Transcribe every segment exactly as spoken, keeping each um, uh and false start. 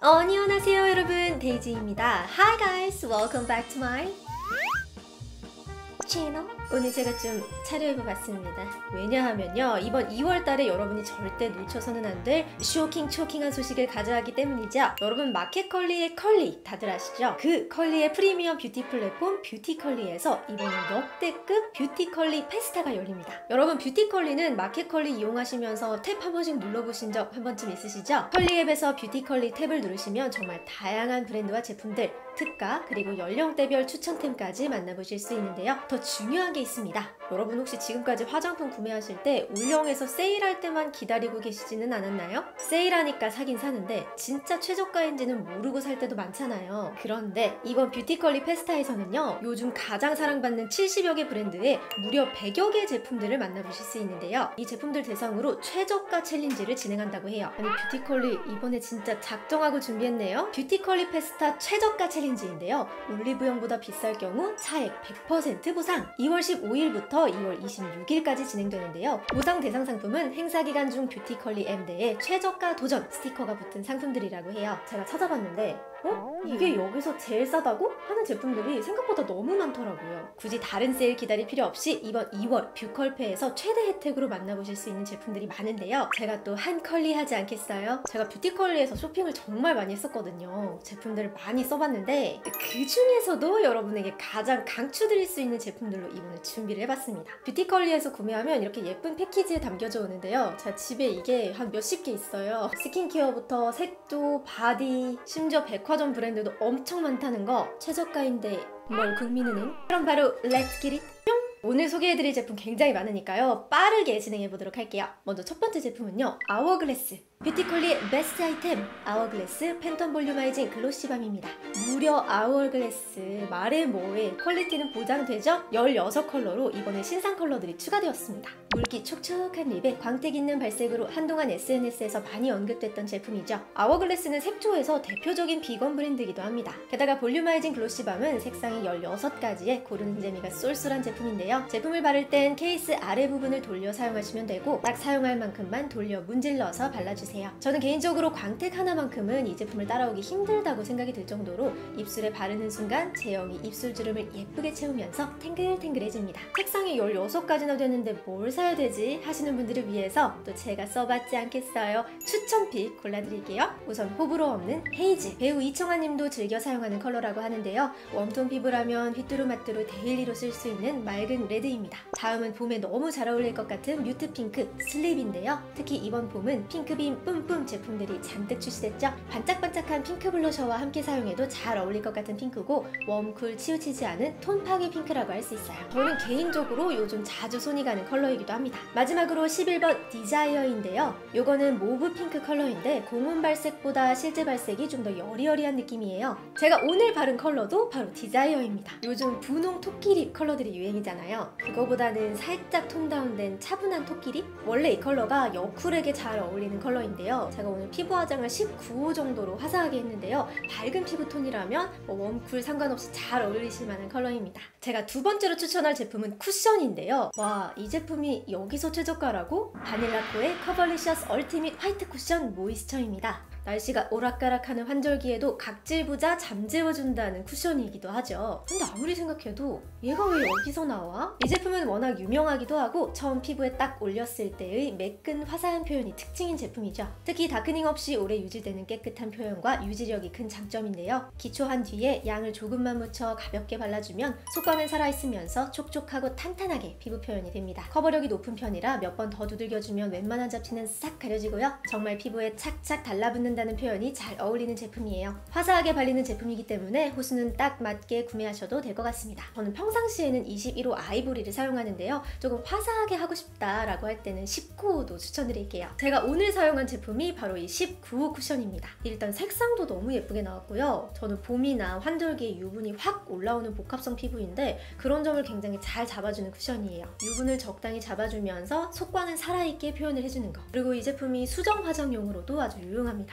어, 안녕하세요 여러분, 데이지입니다. Hi guys, welcome back to my channel. 오늘 제가 좀 차려입어봤습니다. 왜냐하면요, 이번 이월 달에 여러분이 절대 놓쳐서는 안 될 쇼킹 초킹한 소식을 가져가기 때문이죠. 여러분, 마켓컬리의 컬리 다들 아시죠? 그 컬리의 프리미엄 뷰티 플랫폼 뷰티컬리에서 이번엔 역대급 뷰티컬리 페스타가 열립니다. 여러분, 뷰티컬리는 마켓컬리 이용하시면서 탭 한 번씩 눌러보신 적 한 번쯤 있으시죠? 컬리 앱에서 뷰티컬리 탭을 누르시면 정말 다양한 브랜드와 제품들, 특가, 그리고 연령대별 추천템까지 만나보실 수 있는데요. 더 중요한 게 있습니다. 여러분, 혹시 지금까지 화장품 구매하실 때 울령에서 세일할 때만 기다리고 계시지는 않았나요? 세일하니까 사긴 사는데 진짜 최저가인지는 모르고 살 때도 많잖아요. 그런데 이번 뷰티컬리 페스타에서는요, 요즘 가장 사랑받는 칠십여 개 브랜드의 무려 백여 개 제품들을 만나보실 수 있는데요. 이 제품들 대상으로 최저가 챌린지를 진행한다고 해요. 아니, 뷰티컬리 이번에 진짜 작정하고 준비했네요. 뷰티컬리 페스타 최저가 챌린지인데요. 올리브영보다 비쌀 경우 차액 백 퍼센트 보상! 이월 십오일부터 이월 이십육일까지 진행되는데요. 보상 대상 상품은 행사 기간 중 뷰티컬리 엠대에 최저가 도전 스티커가 붙은 상품들이라고 해요. 제가 찾아봤는데 어? 이게 여기서 제일 싸다고? 하는 제품들이 생각보다 너무 많더라고요. 굳이 다른 세일 기다릴 필요 없이 이번 이월 뷰컬페에서 최대 혜택으로 만나보실 수 있는 제품들이 많은데요. 제가 또 한 컬리 하지 않겠어요? 제가 뷰티컬리에서 쇼핑을 정말 많이 했었거든요. 제품들을 많이 써봤는데 그 중에서도 여러분에게 가장 강추드릴 수 있는 제품들로 이번에 준비를 해봤습니다. 뷰티컬리에서 구매하면 이렇게 예쁜 패키지에 담겨져 오는데요. 제 집에 이게 한 몇십 개 있어요. 스킨케어부터 색조, 바디, 심지어 백화점 브랜드도 엄청 많다는 거. 최저가인데 뭘 국민은행? 그럼 바로 렛츠 기릿 뿅! 오늘 소개해드릴 제품 굉장히 많으니까요, 빠르게 진행해보도록 할게요. 먼저 첫 번째 제품은요, 아워글래스 뷰티컬리의 베스트 아이템 아워글래스 팬텀 볼륨아이징 글로시밤입니다. 무려 아워글래스 말해 뭐해, 퀄리티는 보장되죠? 열여섯 컬러로 이번에 신상 컬러들이 추가되었습니다. 물기 촉촉한 립에 광택 있는 발색으로 한동안 에스엔에스에서 많이 언급됐던 제품이죠. 아워글래스는 색조에서 대표적인 비건 브랜드이기도 합니다. 게다가 볼륨아이징 글로시밤은 색상이 열여섯 가지에 고르는 재미가 쏠쏠한 제품인데요. 제품을 바를 땐 케이스 아래 부분을 돌려 사용하시면 되고, 딱 사용할 만큼만 돌려 문질러서 발라주세요. 저는 개인적으로 광택 하나만큼은 이 제품을 따라오기 힘들다고 생각이 들 정도로 입술에 바르는 순간 제형이 입술 주름을 예쁘게 채우면서 탱글탱글해집니다. 색상이 열여섯 가지나 되는데 뭘 사야 되지? 하시는 분들을 위해서 또 제가 써봤지 않겠어요? 추천픽 골라드릴게요. 우선 호불호 없는 헤이즈, 배우 이청아 님도 즐겨 사용하는 컬러라고 하는데요. 웜톤 피부라면 휘뚜루마뚜루 데일리로 쓸 수 있는 맑은 레드입니다. 다음은 봄에 너무 잘 어울릴 것 같은 뮤트 핑크 슬립인데요. 특히 이번 봄은 핑크빔 뿜뿜 제품들이 잔뜩 출시됐죠. 반짝반짝한 핑크 블러셔와 함께 사용해도 잘 어울릴 것 같은 핑크고, 웜쿨 치우치지 않은 톤 파괴 핑크라고 할 수 있어요. 저는 개인적으로 요즘 자주 손이 가는 컬러이기도 합니다. 마지막으로 십일 번 디자이어인데요. 요거는 모브 핑크 컬러인데 고문 발색보다 실제 발색이 좀 더 여리여리한 느낌이에요. 제가 오늘 바른 컬러도 바로 디자이어입니다. 요즘 분홍 토끼립 컬러들이 유행이잖아요. 그거보다는 살짝 톤 다운된 차분한 토끼립? 원래 이 컬러가 여쿨에게 잘 어울리는 컬러인데요. 제가 오늘 피부 화장을 십구 호 정도로 화사하게 했는데요. 밝은 피부톤이라면 뭐 웜쿨 상관없이 잘 어울리실 만한 컬러입니다. 제가 두 번째로 추천할 제품은 쿠션인데요. 와, 이 제품이 여기서 최저가라고? 바닐라코의 커버리셔스 얼티밋 화이트 쿠션 모이스처입니다. 날씨가 오락가락하는 환절기에도 각질부자 잠재워준다는 쿠션이기도 하죠. 근데 아무리 생각해도 얘가 왜 여기서 나와? 이 제품은 워낙 유명하기도 하고 처음 피부에 딱 올렸을 때의 매끈 화사한 표현이 특징인 제품이죠. 특히 다크닝 없이 오래 유지되는 깨끗한 표현과 유지력이 큰 장점인데요. 기초한 뒤에 양을 조금만 묻혀 가볍게 발라주면 속광은 살아있으면서 촉촉하고 탄탄하게 피부 표현이 됩니다. 커버력이 높은 편이라 몇 번 더 두들겨주면 웬만한 잡티는 싹 가려지고요. 정말 피부에 착착 달라붙는 다는 표현이 잘 어울리는 제품이에요. 화사하게 발리는 제품이기 때문에 호수는 딱 맞게 구매하셔도 될 것 같습니다. 저는 평상시에는 이십일 호 아이보리를 사용하는데요. 조금 화사하게 하고 싶다라고 할 때는 십구 호도 추천드릴게요. 제가 오늘 사용한 제품이 바로 이 십구 호 쿠션입니다. 일단 색상도 너무 예쁘게 나왔고요. 저는 봄이나 환절기에 유분이 확 올라오는 복합성 피부인데 그런 점을 굉장히 잘 잡아주는 쿠션이에요. 유분을 적당히 잡아주면서 속광은 살아있게 표현을 해주는 거. 그리고 이 제품이 수정 화장용으로도 아주 유용합니다.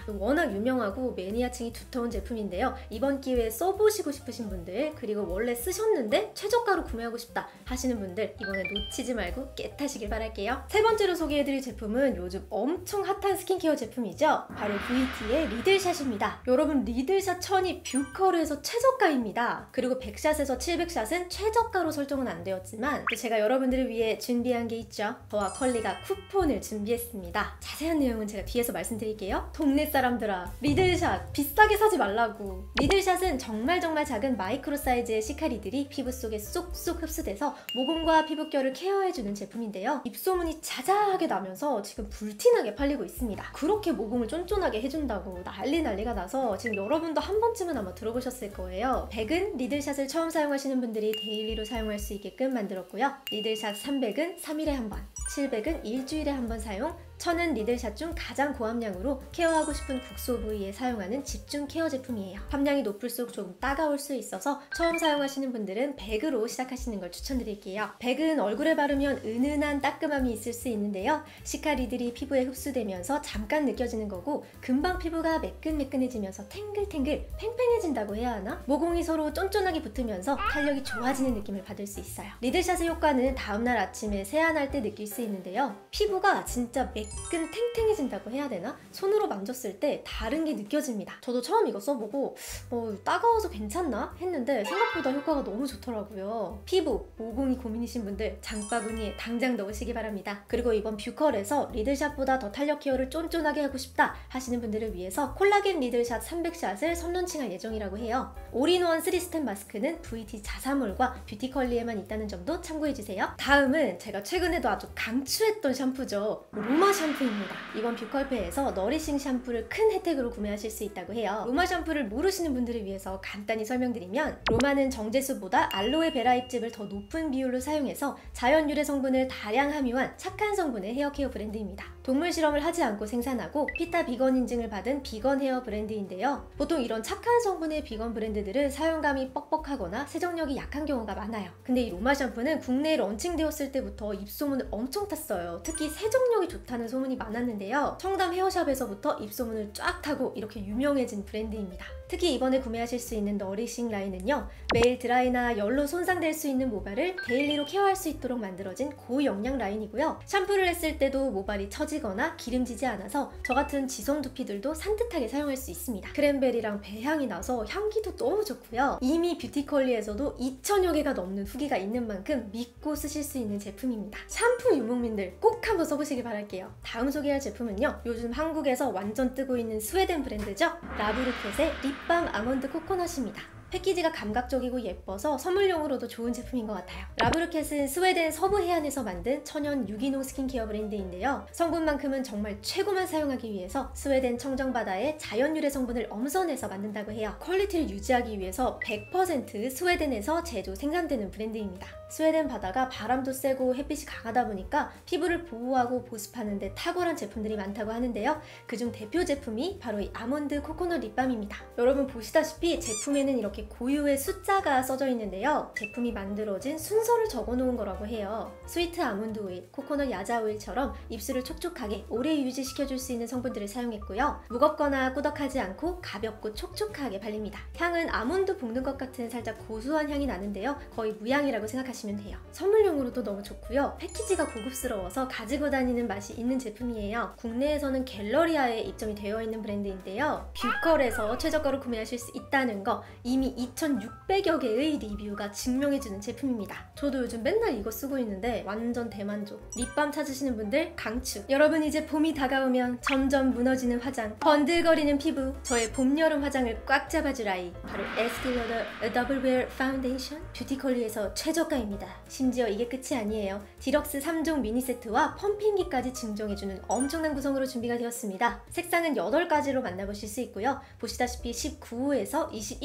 워낙 유명하고 매니아층이 두터운 제품인데요. 이번 기회에 써보시고 싶으신 분들, 그리고 원래 쓰셨는데 최저가로 구매하고 싶다 하시는 분들 이번에 놓치지 말고 겟하시길 바랄게요. 세 번째로 소개해드릴 제품은 요즘 엄청 핫한 스킨케어 제품이죠. 바로 브이티의 리들샷입니다. 여러분, 리들샷 천이 뷰컬에서 최저가입니다. 그리고 백 샷에서 칠백 샷은 최저가로 설정은 안 되었지만 또 제가 여러분들을 위해 준비한 게 있죠. 저와 컬리가 쿠폰을 준비했습니다. 자세한 내용은 제가 뒤에서 말씀드릴게요. 동네 사람들아, 리들샷 비싸게 사지 말라고. 리들샷은 정말 정말 작은 마이크로 사이즈의 시카리들이 피부 속에 쏙쏙 흡수돼서 모공과 피부결을 케어해주는 제품인데요. 입소문이 자자하게 나면서 지금 불티나게 팔리고 있습니다. 그렇게 모공을 쫀쫀하게 해준다고 난리 난리가 나서 지금 여러분도 한 번쯤은 아마 들어보셨을 거예요. 백은 리들샷을 처음 사용하시는 분들이 데일리로 사용할 수 있게끔 만들었고요. 리들샷 삼백은 삼 일에 한 번, 칠백은 일주일에 한 번 사용, 천은 리들샷 중 가장 고함량으로 케어하고 싶은 국소 부위에 사용하는 집중 케어 제품이에요. 함량이 높을수록 조금 따가울 수 있어서 처음 사용하시는 분들은 백으로 시작하시는 걸 추천드릴게요. 백은 얼굴에 바르면 은은한 따끔함이 있을 수 있는데요. 시카리들이 피부에 흡수되면서 잠깐 느껴지는 거고 금방 피부가 매끈매끈해지면서 탱글탱글 팽팽해진다고 해야 하나? 모공이 서로 쫀쫀하게 붙으면서 탄력이 좋아지는 느낌을 받을 수 있어요. 리들샷의 효과는 다음날 아침에 세안할 때 느낄 수 있는데요. 피부가 진짜 매 매끈 탱탱해진다고 해야 되나? 손으로 만졌을 때 다른 게 느껴집니다. 저도 처음 이거 써보고 어, 따가워서 괜찮나? 했는데 생각보다 효과가 너무 좋더라고요. 피부, 모공이 고민이신 분들 장바구니에 당장 넣으시기 바랍니다. 그리고 이번 뷰컬에서 리들샷보다 더 탄력 케어를 쫀쫀하게 하고 싶다 하시는 분들을 위해서 콜라겐 리들샷 삼백 샷을 선론칭할 예정이라고 해요. 올인원 쓰리 스텝 마스크는 브이티 자사몰과 뷰티컬리에만 있다는 점도 참고해주세요. 다음은 제가 최근에도 아주 강추했던 샴푸죠. 로마 샴푸입니다. 이번 뷰컬페에서 너리싱 샴푸를 큰 혜택으로 구매하실 수 있다고 해요. 로마 샴푸를 모르시는 분들을 위해서 간단히 설명드리면, 로마는 정제수보다 알로에베라 잎즙을 더 높은 비율로 사용해서 자연 유래 성분을 다량 함유한 착한 성분의 헤어케어 브랜드입니다. 동물 실험을 하지 않고 생산하고 피타 비건 인증을 받은 비건 헤어 브랜드인데요. 보통 이런 착한 성분의 비건 브랜드들은 사용감이 뻑뻑하거나 세정력이 약한 경우가 많아요. 근데 이 로마 샴푸는 국내에 런칭되었을 때부터 입소문을 엄청 탔어요. 특히 세정력이 좋다는 소문이 많았는데요. 청담 헤어샵에서부터 입소문을 쫙 타고 이렇게 유명해진 브랜드입니다. 특히 이번에 구매하실 수 있는 너리싱 라인은요, 매일 드라이나 열로 손상될 수 있는 모발을 데일리로 케어할 수 있도록 만들어진 고영양 라인이고요. 샴푸를 했을 때도 모발이 처지거나 기름지지 않아서 저같은 지성 두피들도 산뜻하게 사용할 수 있습니다. 크랜베리랑 배향이 나서 향기도 너무 좋고요. 이미 뷰티컬리에서도 이천여 개가 넘는 후기가 있는 만큼 믿고 쓰실 수 있는 제품입니다. 샴푸 유목민들 꼭 한번 써보시길 바랄게요. 다음 소개할 제품은요, 요즘 한국에서 완전 뜨고 있는 스웨덴 브랜드죠. 라브르켓의 립밤 아몬드 코코넛입니다. 패키지가 감각적이고 예뻐서 선물용으로도 좋은 제품인 것 같아요. 라브르켓은 스웨덴 서부 해안에서 만든 천연 유기농 스킨케어 브랜드인데요. 성분만큼은 정말 최고만 사용하기 위해서 스웨덴 청정바다의 자연 유래 성분을 엄선해서 만든다고 해요. 퀄리티를 유지하기 위해서 백 퍼센트 스웨덴에서 제조 생산되는 브랜드입니다. 스웨덴 바다가 바람도 세고 햇빛이 강하다 보니까 피부를 보호하고 보습하는 데 탁월한 제품들이 많다고 하는데요. 그중 대표 제품이 바로 이 아몬드 코코넛 립밤입니다. 여러분 보시다시피 제품에는 이렇게 고유의 숫자가 써져 있는데요. 제품이 만들어진 순서를 적어 놓은 거라고 해요. 스위트 아몬드 오일, 코코넛 야자 오일처럼 입술을 촉촉하게 오래 유지시켜줄 수 있는 성분들을 사용했고요. 무겁거나 꾸덕하지 않고 가볍고 촉촉하게 발립니다. 향은 아몬드 볶는 것 같은 살짝 고소한 향이 나는데요. 거의 무향이라고 생각하시면 돼요. 선물용으로도 너무 좋고요. 패키지가 고급스러워서 가지고 다니는 맛이 있는 제품이에요. 국내에서는 갤러리아에 입점이 되어 있는 브랜드인데요. 뷰컬에서 최저가로 구매하실 수 있다는 거 이미 이천육백여 개의 리뷰가 증명해주는 제품입니다. 저도 요즘 맨날 이거 쓰고 있는데 완전 대만족. 립밤 찾으시는 분들 강추. 여러분 이제 봄이 다가오면 점점 무너지는 화장, 번들거리는 피부, 저의 봄, 여름 화장을 꽉 잡아줄 아이, 바로 에스티 로더 더블 웨어 파운데이션. 뷰티컬리에서 최저가입니다. 심지어 이게 끝이 아니에요. 디럭스 삼 종 미니 세트와 펌핑기까지 증정해주는 엄청난 구성으로 준비가 되었습니다. 색상은 여덟 가지로 만나보실 수 있고요. 보시다시피 십구 호에서 이십일 호 사이에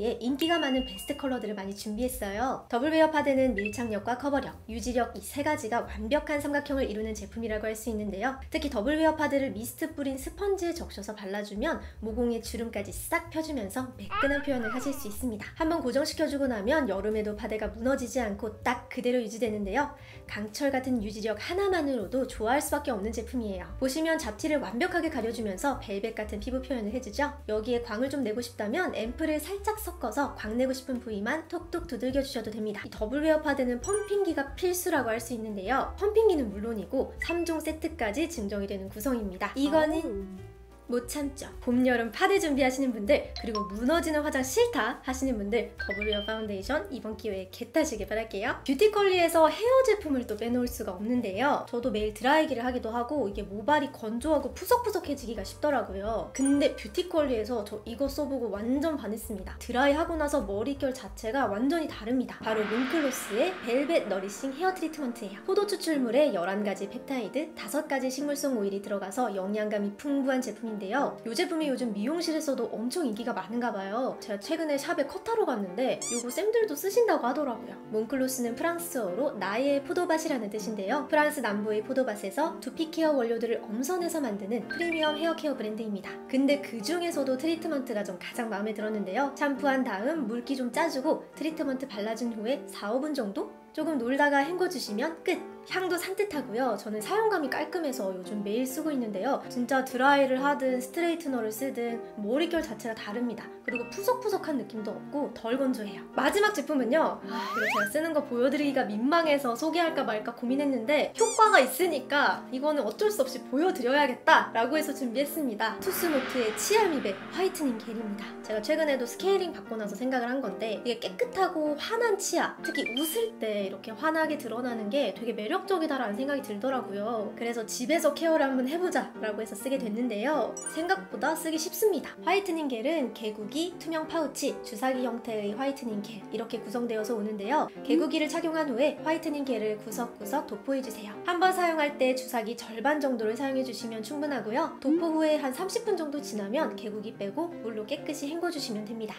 뷰티컬리의 인기가 많은 베스트 컬러들을 많이 준비했어요. 더블 웨어 파데는 밀착력과 커버력, 유지력 이 세 가지가 완벽한 삼각형을 이루는 제품이라고 할 수 있는데요. 특히 더블 웨어 파데를 미스트 뿌린 스펀지에 적셔서 발라주면 모공의 주름까지 싹 펴주면서 매끈한 표현을 하실 수 있습니다. 한번 고정시켜주고 나면 여름에도 파데가 무너지지 않고 딱 그대로 유지되는데요. 강철 같은 유지력 하나만으로도 좋아할 수밖에 없는 제품이에요. 보시면 잡티를 완벽하게 가려주면서 벨벳 같은 피부 표현을 해주죠. 여기에 광을 좀 내고 싶다면 앰플을 살짝 섞어서 광 내고 싶은 부위만 톡톡 두들겨 주셔도 됩니다. 이 더블 웨어 파데는 펌핑기가 필수라고 할 수 있는데요. 펌핑기는 물론이고 삼 종 세트까지 증정이 되는 구성입니다. 이거는 못 참죠. 봄, 여름 파데 준비하시는 분들, 그리고 무너지는 화장 싫다 하시는 분들 더블 웨어 파운데이션 이번 기회에 겟하시길 바랄게요. 뷰티컬리에서 헤어 제품을 또 빼놓을 수가 없는데요. 저도 매일 드라이기를 하기도 하고 이게 모발이 건조하고 푸석푸석해지기가 쉽더라고요. 근데 뷰티컬리에서 저 이거 써보고 완전 반했습니다. 드라이하고 나서 머릿결 자체가 완전히 다릅니다. 바로 몽클로스의 벨벳 너리싱 헤어 트리트먼트예요. 포도 추출물에 열한 가지 펩타이드, 다섯 가지 식물성 오일이 들어가서 영양감이 풍부한 제품입니다. 인데요. 이 제품이 요즘 미용실에서도 엄청 인기가 많은가 봐요. 제가 최근에 샵에 컷하러 갔는데 요거 쌤들도 쓰신다고 하더라고요. 몽클로스는 프랑스어로 나의 포도밭이라는 뜻인데요. 프랑스 남부의 포도밭에서 두피 케어 원료들을 엄선해서 만드는 프리미엄 헤어케어 브랜드입니다. 근데 그 중에서도 트리트먼트가 좀 가장 마음에 들었는데요. 샴푸한 다음 물기 좀 짜주고 트리트먼트 발라준 후에 사, 오 분 정도? 조금 놀다가 헹궈주시면 끝! 향도 산뜻하고요. 저는 사용감이 깔끔해서 요즘 매일 쓰고 있는데요. 진짜 드라이를 하든 스트레이트너를 쓰든 머릿결 자체가 다릅니다. 그리고 푸석푸석한 느낌도 없고 덜 건조해요. 마지막 제품은요. 아, 이거 제가 쓰는 거 보여드리기가 민망해서 소개할까 말까 고민했는데 효과가 있으니까 이거는 어쩔 수 없이 보여드려야겠다 라고 해서 준비했습니다. 투스노트의 치아미백 화이트닝 겔입니다. 제가 최근에도 스케일링 받고 나서 생각을 한 건데 이게 깨끗하고 환한 치아, 특히 웃을 때 이렇게 환하게 드러나는 게 되게 매력적이다라는 생각이 들더라고요. 그래서 집에서 케어를 한번 해보자 라고 해서 쓰게 됐는데요. 생각보다 쓰기 쉽습니다. 화이트닝 겔은 개구기, 투명 파우치, 주사기 형태의 화이트닝 겔 이렇게 구성되어서 오는데요. 개구기를 착용한 후에 화이트닝 겔을 구석구석 도포해주세요. 한번 사용할 때 주사기 절반 정도를 사용해주시면 충분하고요. 도포 후에 한 삼십 분 정도 지나면 개구기 빼고 물로 깨끗이 헹궈주시면 됩니다.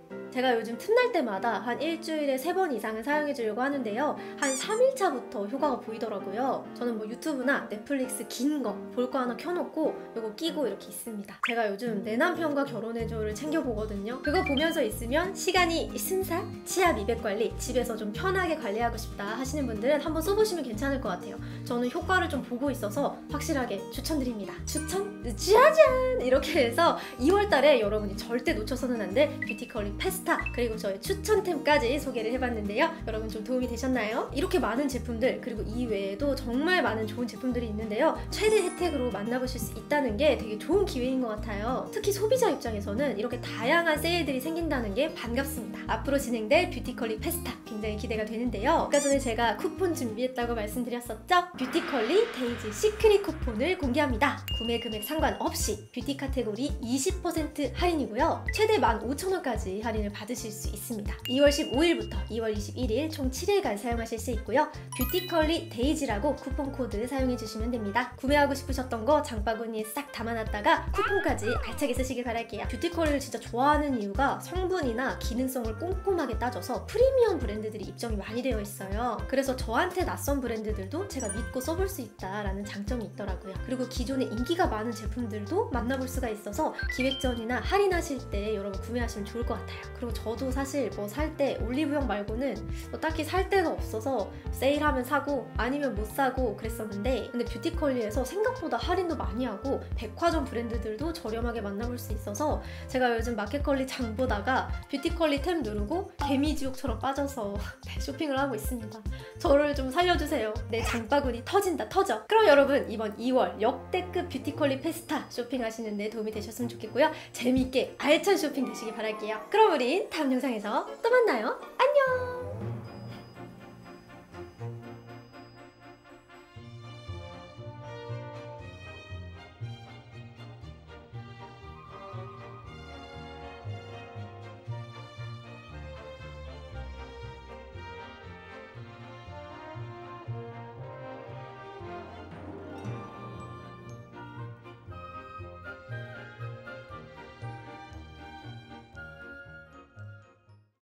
제가 요즘 틈날 때마다 한 일주일에 세 번 이상은 사용해주려고 하는데요. 한 삼 일 차부터 효과가 보이더라고요. 저는 뭐 유튜브나 넷플릭스 긴 거 볼 거 하나 켜놓고 이거 끼고 이렇게 있습니다. 제가 요즘 내 남편과 결혼해줘를 챙겨보거든요. 그거 보면서 있으면 시간이 순삭? 치아 미백 관리 집에서 좀 편하게 관리하고 싶다 하시는 분들은 한번 써보시면 괜찮을 것 같아요. 저는 효과를 좀 보고 있어서 확실하게 추천드립니다. 추천? 짜잔! 이렇게 해서 이월 달에 여러분이 절대 놓쳐서는 안 될 뷰티컬리 페스타 그리고 저의 추천템까지 소개를 해봤는데요. 여러분 좀 도움이 되셨나요? 이렇게 많은 제품들 그리고 이 외에도 정말 많은 좋은 제품들이 있는데요. 최대 혜택으로 만나보실 수 있다는 게 되게 좋은 기회인 것 같아요. 특히 소비자 입장에서는 이렇게 다양한 세일들이 생긴다는 게 반갑습니다. 앞으로 진행될 뷰티컬리 페스타 굉장히 기대가 되는데요. 아까 전에 제가 쿠폰 준비했다고 말씀드렸었죠? 뷰티컬리 데이지 시크릿 쿠폰을 공개합니다. 구매 금액 상관없이 뷰티 카테고리 이십 퍼센트 할인이고요. 최대 만 오천 원까지 할인을 받으실 수 있습니다. 이월 십오일부터 이월 이십일일 총 칠 일간 사용하실 수 있고요. 뷰티컬리 데이지라고 쿠폰 코드 사용해주시면 됩니다. 구매하고 싶으셨던 거 장바구니에 싹 담아놨다가 쿠폰까지 알차게 쓰시길 바랄게요. 뷰티컬리를 진짜 좋아하는 이유가 성분이나 기능성을 꼼꼼하게 따져서 프리미엄 브랜드들이 입점이 많이 되어 있어요. 그래서 저한테 낯선 브랜드들도 제가 믿고 써볼 수 있다라는 장점이 있더라고요. 그리고 기존에 인기가 많은 제품들도 만나볼 수가 있어서 기획 전이나 할인하실 때 여러분 구매하시면 좋을 것 같아요. 그리고 저도 사실 뭐 살 때 올리브영 말고는 뭐 딱히 살 데가 없어서 세일하면 사고 아니면 못 사고 그랬었는데 근데 뷰티컬리에서 생각보다 할인도 많이 하고 백화점 브랜드들도 저렴하게 만나볼 수 있어서 제가 요즘 마켓컬리 장 보다가 뷰티컬리 템 누르고 개미지옥처럼 빠져서 쇼핑을 하고 있습니다. 저를 좀 살려주세요. 내 장바구니 터진다 터져. 그럼 여러분 이번 이월 역대급 뷰티컬리 페스타 쇼핑하시는데 도움이 되셨으면 좋겠고요. 재미있게 알찬 쇼핑 되시길 바랄게요. 그럼 우린 다음 영상에서 또 만나요. 안녕!